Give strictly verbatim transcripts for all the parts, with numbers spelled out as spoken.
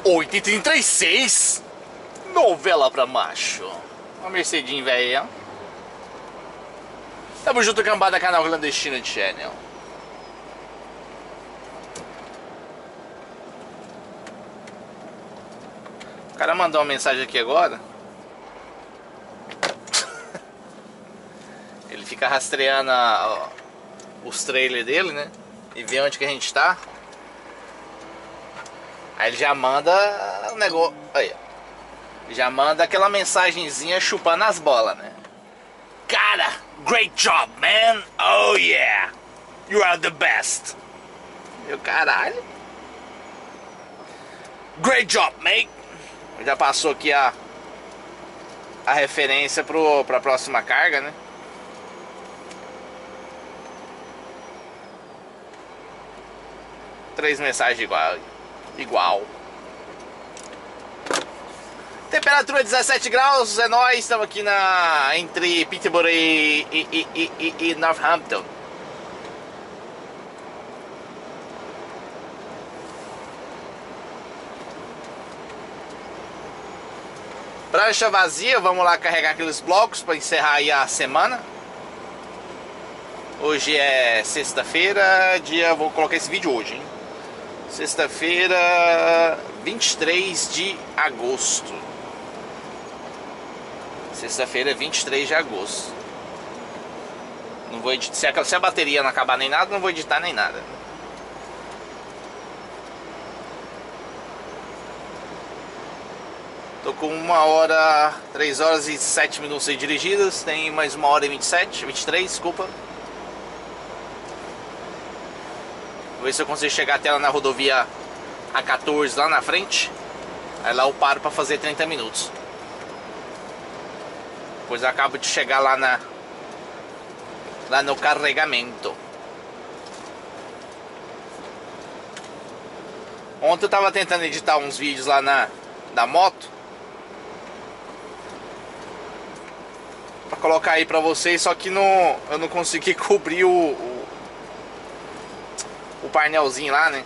oito e trinta e seis. Novela pra macho. Uma Mercedinha velha. Tamo junto, cambada, canal Clandestino Channel. O cara mandou uma mensagem aqui agora. Ele fica rastreando a, os trailers dele, né? E vê onde que a gente tá. Aí ele já manda o negócio. Aí, já manda aquela mensagenzinha chupando as bolas, né? Cara, great job, man. Oh yeah, you are the best. Meu caralho. Great job, mate. Já passou aqui a a referência pro, pra próxima carga, né? Três mensagens igual. Igual. Temperatura dezessete graus, é nóis. Estamos aqui na entre Peterborough e, e, e, e, e Northampton. Prancha vazia, vamos lá carregar aqueles blocos para encerrar aí a semana. Hoje é sexta-feira, dia, vou colocar esse vídeo hoje, hein? Sexta-feira, vinte e três de agosto. Sexta-feira, vinte e três de agosto. Não vou editar, se a, se a bateria não acabar nem nada, não vou editar nem nada. Tô com uma hora, três horas e sete minutos aí dirigidas. Tem mais uma hora e vinte e sete, vinte e três, desculpa. Vou ver se eu consigo chegar até lá na rodovia A quatorze, lá na frente. Aí lá eu paro pra fazer trinta minutos. Depois eu acabo de chegar lá na lá no carregamento. Ontem eu tava tentando editar uns vídeos lá na da moto pra colocar aí pra vocês, só que não, eu não consegui cobrir o, o, o painelzinho lá, né?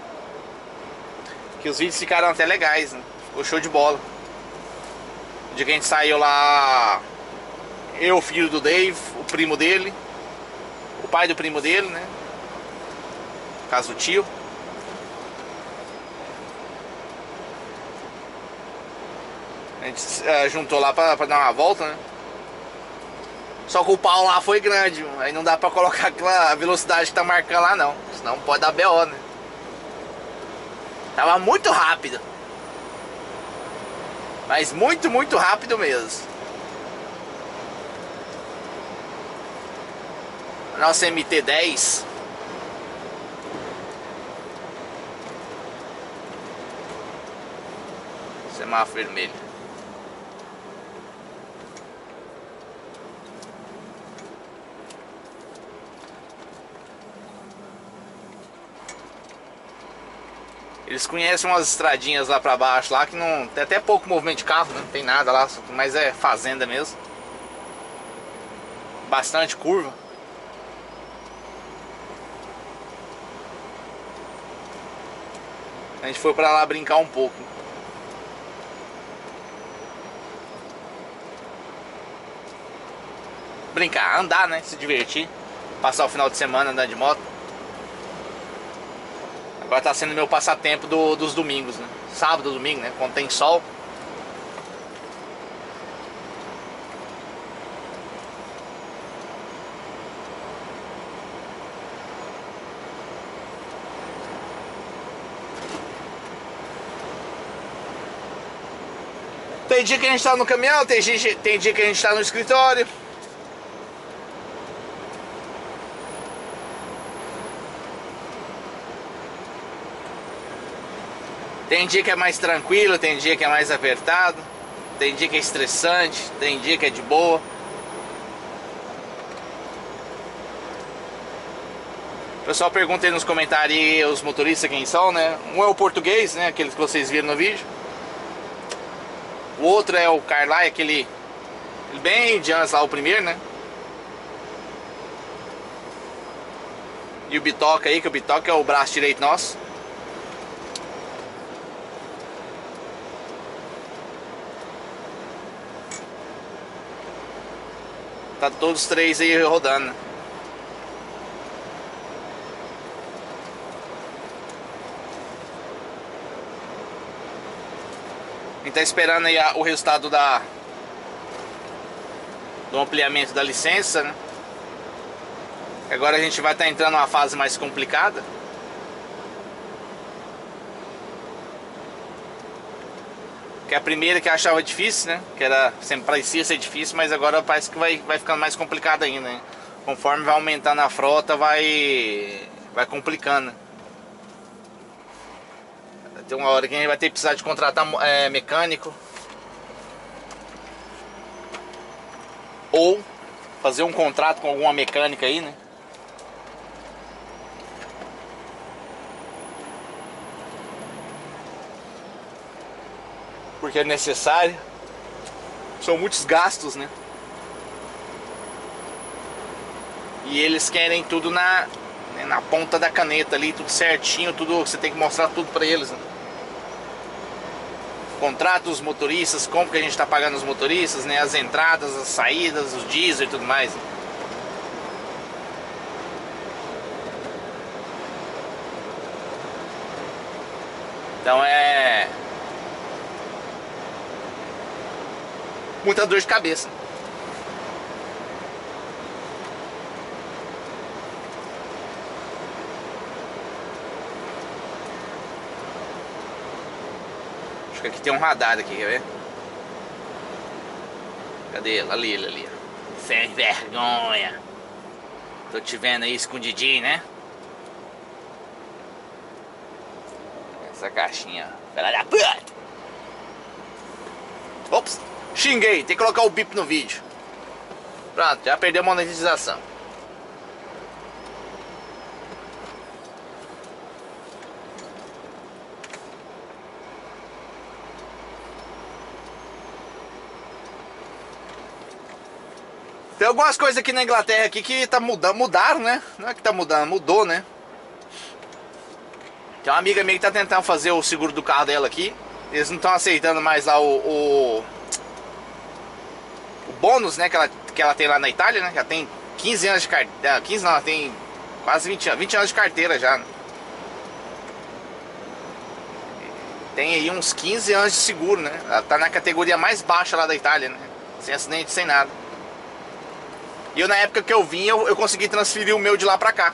Que os vídeos ficaram até legais, né? Ficou show de bola. O dia que a gente saiu lá, eu, o filho do Dave, o primo dele, o pai do primo dele, né? No caso, o tio. A gente uh, juntou lá pra, pra dar uma volta, né? Só que o pau lá foi grande, aí não dá pra colocar aquela velocidade que tá marcando lá não, senão pode dar B O, né? Tava muito rápido. Mas muito, muito rápido mesmo. A nossa M T dez. Semáforo vermelho. Eles conhecem umas estradinhas lá pra baixo lá que não tem até pouco movimento de carro, né? Não tem nada lá, mas é fazenda mesmo. Bastante curva. A gente foi pra lá brincar um pouco. Brincar, andar, né? Se divertir. Passar o final de semana andando de moto. Agora tá sendo meu passatempo do, dos domingos, né? Sábado, domingo, né? Quando tem sol. Tem dia que a gente tá no caminhão, tem dia, tem dia que a gente tá no escritório. Tem dia que é mais tranquilo, tem dia que é mais apertado, tem dia que é estressante, tem dia que é de boa. O pessoal pergunta aí nos comentários aí, os motoristas quem são, né? Um é o português, né? Aquele que vocês viram no vídeo. O outro é o Carlai, aquele bem de antes lá, o primeiro, né? E o Bitoca aí, que o Bitoca é o braço direito nosso. Tá todos os três aí rodando. A gente tá esperando aí o resultado da do ampliamento da licença, né? Agora a gente vai estar tá entrando numa fase mais complicada. Que é a primeira que eu achava difícil, né? Que era, sempre parecia ser difícil, mas agora parece que vai, vai ficando mais complicado ainda, né? Conforme vai aumentando a frota, vai vai complicando. Tem uma hora que a gente vai ter que precisar de contratar é, mecânico. Ou fazer um contrato com alguma mecânica aí, né? Porque é necessário. São muitos gastos, né? E eles querem tudo na, né, na ponta da caneta ali, tudo certinho, tudo, você tem que mostrar tudo pra eles, né? Contrato os motoristas, como que a gente está pagando os motoristas, né? As entradas, as saídas, os diesel e tudo mais. Então é muita dor de cabeça. Acho que aqui tem um radar aqui, quer ver? Cadê ele? Ali, ele ali. Sem vergonha. Tô te vendo aí escondidinho, né? Essa caixinha. Pela da puta! Ops! Xinguei, tem que colocar o bip no vídeo. Pronto, já perdeu a monetização. Tem algumas coisas aqui na Inglaterra aqui que tá mudando, mudaram, né? Não é que tá mudando, mudou, né? Tem uma amiga minha que tá tentando fazer o seguro do carro dela aqui. Eles não estão aceitando mais lá o, o, o bônus, né? Que ela, que ela tem lá na Itália, né? Que ela tem quinze anos de carteira. quinze não, ela tem quase vinte anos. vinte anos de carteira já, né? Tem aí uns quinze anos de seguro, né? Ela tá na categoria mais baixa lá da Itália, né? Sem acidente, sem nada. E eu, na época que eu vim, eu, eu consegui transferir o meu de lá pra cá.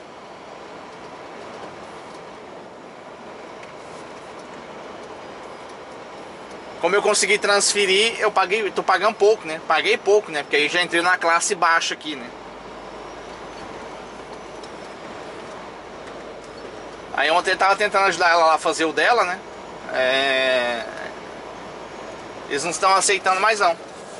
Como eu consegui transferir, eu paguei, tô pagando pouco, né? Paguei pouco, né? Porque aí já entrei na classe baixa aqui, né? Aí ontem eu tava tentando ajudar ela lá a fazer o dela, né? É... Eles não estão aceitando mais não.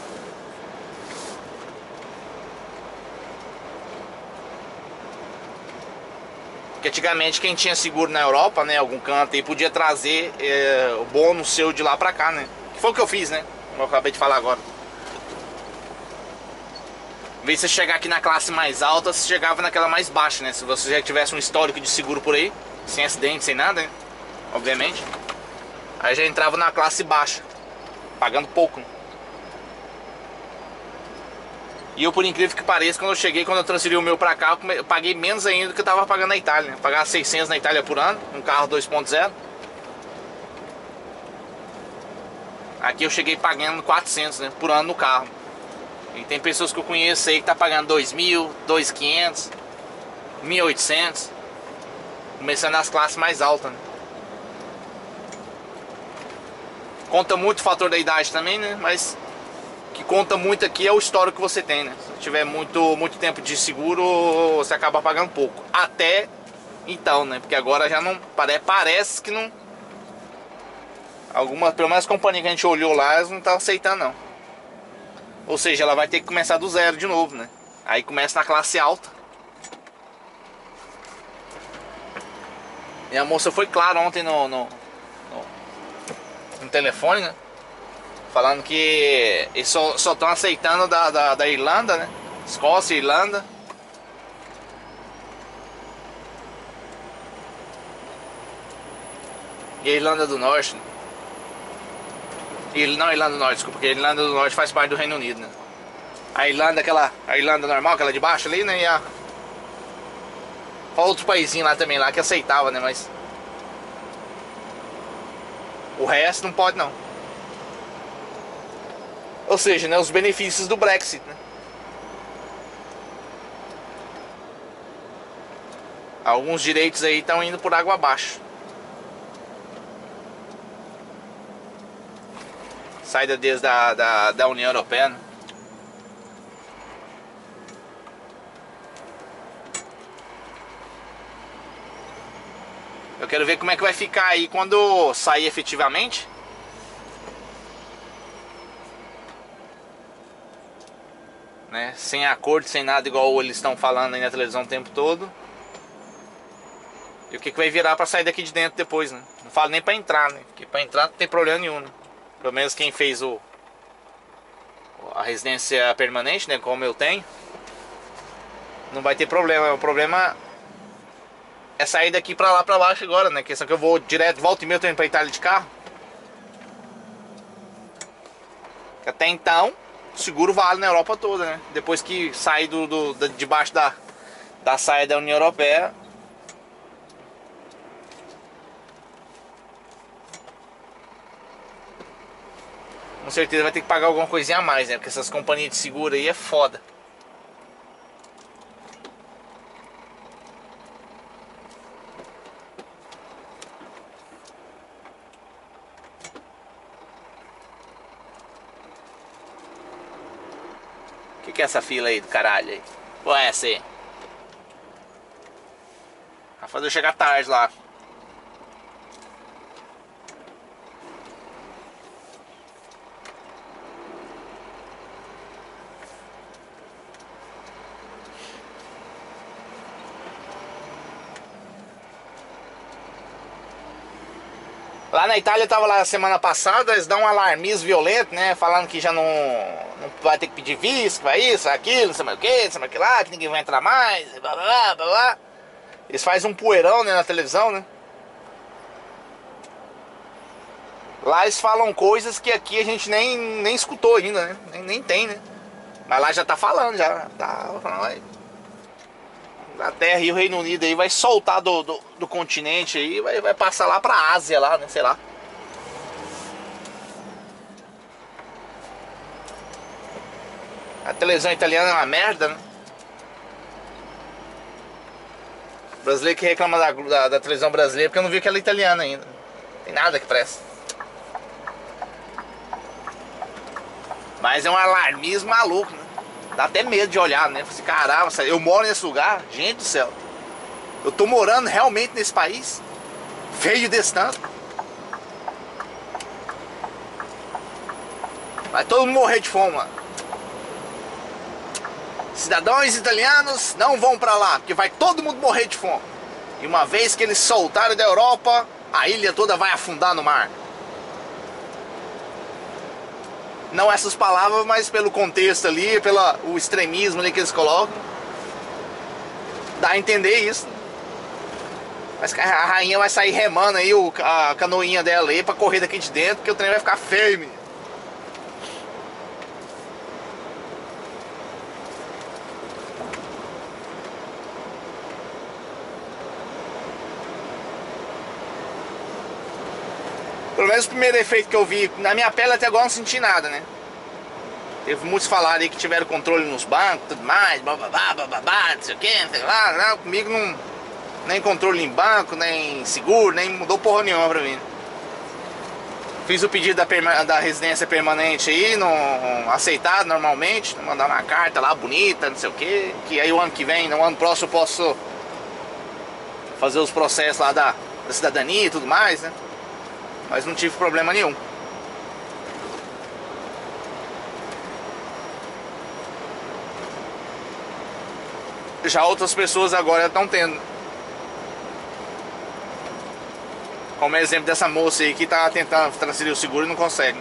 Porque antigamente quem tinha seguro na Europa, né, algum canto aí, podia trazer é, o bônus seu de lá pra cá, né? Que foi o que eu fiz, né? Como eu acabei de falar agora. Em vez de você chegar aqui na classe mais alta, você chegava naquela mais baixa, né? Se você já tivesse um histórico de seguro por aí, sem acidente, sem nada, né? Obviamente. Aí já entrava na classe baixa, pagando pouco, né? E eu, por incrível que pareça, quando eu cheguei, quando eu transferi o meu pra cá, eu paguei menos ainda do que eu tava pagando na Itália, né? Eu pagava seiscentos na Itália por ano, um carro dois ponto zero. Aqui eu cheguei pagando quatrocentos, né, por ano no carro. E tem pessoas que eu conheço aí que tá pagando dois mil, dois mil e quinhentos, mil e oitocentos. Começando nas classes mais altas, né? Conta muito o fator da idade também, né? Mas que conta muito aqui é o histórico que você tem, né? Se tiver muito, muito tempo de seguro, você acaba pagando pouco. Até então, né? Porque agora já não... Parece, parece que não... Algumas, pelo menos as companhias que a gente olhou lá, elas não estão aceitando, não. Ou seja, ela vai ter que começar do zero de novo, né? Aí começa na classe alta. E a moça foi clara ontem no, no, no, no telefone, né? Falando que eles só estão aceitando da, da, da Irlanda, né? Escócia, Irlanda. E a Irlanda do Norte, né? E, não, Irlanda do Norte, desculpa, porque a Irlanda do Norte faz parte do Reino Unido, né? A Irlanda, aquela a Irlanda normal, aquela de baixo ali, né? E a outro paísinho lá também lá que aceitava, né? Mas o resto não pode não. Ou seja, né, os benefícios do Brexit, né? Alguns direitos aí estão indo por água abaixo. Saída desde a, da, da União Europeia, né? Eu quero ver como é que vai ficar aí quando sair efetivamente. Né? Sem acordo, sem nada, igual eles estão falando aí na televisão o tempo todo. E o que, que vai virar pra sair daqui de dentro depois, né? Não falo nem pra entrar, né? Porque pra entrar não tem problema nenhum, né? Pelo menos quem fez o a residência permanente, né? Como eu tenho, não vai ter problema. O problema é sair daqui pra lá, pra baixo agora, né? Questão que eu vou direto, volta e meia, eu tô indo pra Itália de carro. Até então, o seguro vale na Europa toda, né? Depois que sair do, do, do, debaixo da, da saia da União Europeia, com certeza vai ter que pagar alguma coisinha a mais, né? Porque essas companhias de seguro aí é foda. O que, que é essa fila aí do caralho aí? Qual é essa aí? Vai fazer eu chegar tarde lá. Lá na Itália eu tava lá semana passada, eles dão um alarmismo violento, né? Falando que já não, não vai ter que pedir visto, vai isso, vai aquilo, não sei mais o que, não sei mais o que lá, que ninguém vai entrar mais, blá blá blá blá blá. Eles fazem um poeirão, né, na televisão, né? Lá eles falam coisas que aqui a gente nem, nem escutou ainda, né? Nem, nem tem, né? Mas lá já tá falando, já tá falando. Inglaterra e o Reino Unido aí vai soltar do, do, do continente aí, vai, vai passar lá pra Ásia lá, né, sei lá. A televisão italiana é uma merda, né? O brasileiro que reclama da, da, da televisão brasileira porque eu não vi aquela italiana ainda. Tem nada que presta. Mas é um alarmismo maluco, né? Dá até medo de olhar, né? Assim, caramba, eu moro nesse lugar, gente do céu. Eu tô morando realmente nesse país, feio desse tanto. Vai todo mundo morrer de fome, mano. Cidadãos italianos não vão pra lá, porque vai todo mundo morrer de fome. E uma vez que eles soltarem da Europa, a ilha toda vai afundar no mar. Não essas palavras, mas pelo contexto ali, pelo o extremismo ali que eles colocam, dá a entender isso. Mas a rainha vai sair remando aí o, a canoinha dela aí pra correr daqui de dentro, porque o trem vai ficar feio, menino. Pelo menos o primeiro efeito que eu vi, na minha pele até agora não senti nada, né? Teve muitos falaram aí que tiveram controle nos bancos, tudo mais, bababá, bababá, não sei o que, não sei lá, não, comigo não, nem controle em banco, nem seguro, nem mudou porra nenhuma pra mim. Fiz o pedido da, perma, da residência permanente aí, não aceitado normalmente, mandar uma carta lá bonita, não sei o que, que aí o ano que vem, no ano próximo eu posso fazer os processos lá da, da cidadania e tudo mais, né? Mas não tive problema nenhum. Já outras pessoas agora estão tendo. Como exemplo dessa moça aí que tá tentando transferir o seguro e não consegue.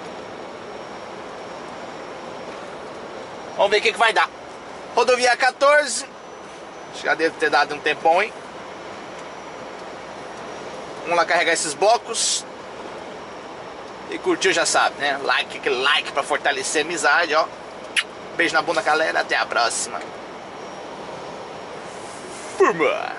Vamos ver o que, que vai dar. Rodovia quatorze. Já deve ter dado um tempão, hein? Vamos lá carregar esses blocos. E curtiu já sabe, né? Like, aquele like pra fortalecer a amizade, ó. Beijo na bunda, galera. Até a próxima. Fuma!